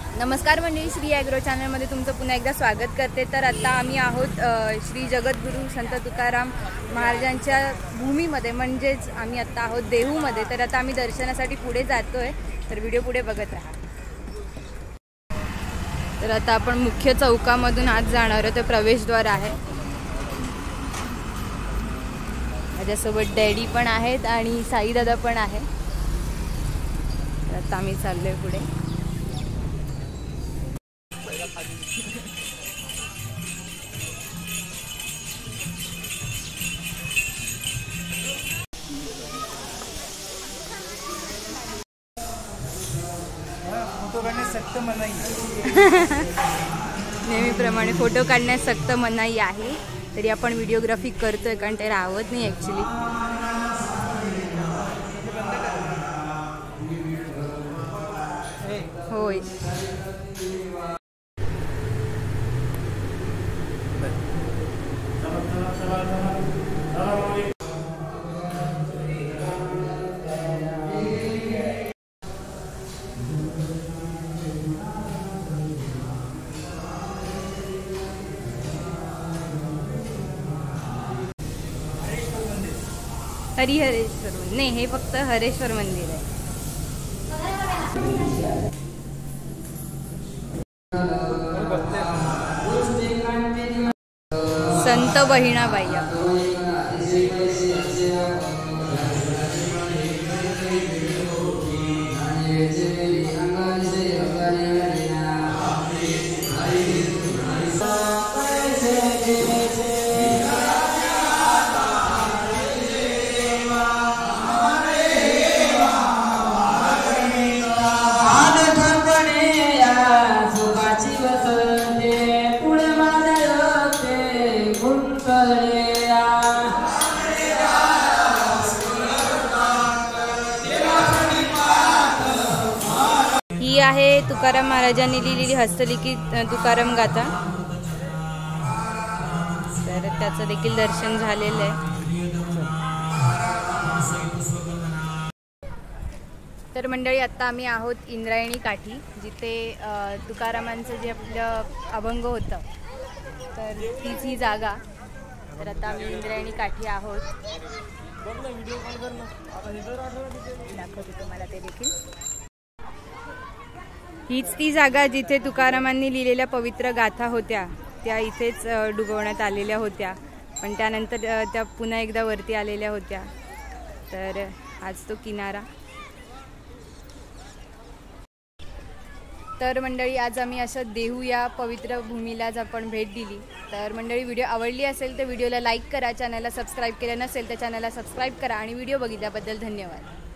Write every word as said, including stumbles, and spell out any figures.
नमस्कार मंडळी, श्री ॲग्रो चॅनलमध्ये तुमचं पुन्हा एकदा स्वागत करते। तर आता आम्ही आहोत श्री जगद्गुरू संत तुकाराम महाराजांच्या भूमीमध्ये, म्हणजेच आम्ही आता आहोत देहूमध्ये। तर आता आम्ही दर्शनासाठी पुढे जातोय, तर व्हिडिओ पुढे बघत राहा। तर आता आपण मुख्य चौकामधून आत जाणार आहोत। प्रवेशद्वार आहे। माझ्यासोबत डॅडी पण आहेत आणि साई दादा पण आहे। तर आता आम्ही चाललोय पुढे। फोटो काढण्यास सक्त मनाई नेहमीप्रमाणे फोटो काढण्यास सक्त मनाई आहे। तरी आपण व्हिडिओग्राफी करतोय, कारण ते राहत नाही ॲक्च्युली। होय, हरिहरेश्वर नाही, हे फक्त हरेश्वर मंदिर आहे। संत बहिणाबाई ही आहे तुकाराम महाराजांनी लिहिलेली हस्तलिखित तुकाराम गाथा। तर त्याचं देखील दर्शन झालेलं आहे। तर मंडळी, आता आम्ही आहोत इंद्रायणी काठी, जिथे तुकारामांचं जे आपलं अभंग होतं, तर तीच ही जागा। तर आता आम्ही इंद्रायणी काठी आहोत। दाखवते तुम्हाला ते देखील। हीच ती जागा जिथे तुकारामांनी लिहिलेल्या पवित्र गाथा होत्या, त्या इथेच डुबवण्यात आलेल्या होत्या, पण त्यानंतर त्या पुन्हा एकदा वरती आलेल्या होत्या। तर आज तो किनारा। तर मंडळी, आज आम्ही असं देहू या पवित्र भूमीलाच आपण भेट दिली। तर मंडळी, व्हिडिओ आवडली असेल तर व्हिडिओला लाईक करा, चॅनलला सबस्क्राईब केलं नसेल तर चॅनलला सबस्क्राईब करा, आणि व्हिडिओ बघितल्याबद्दल धन्यवाद।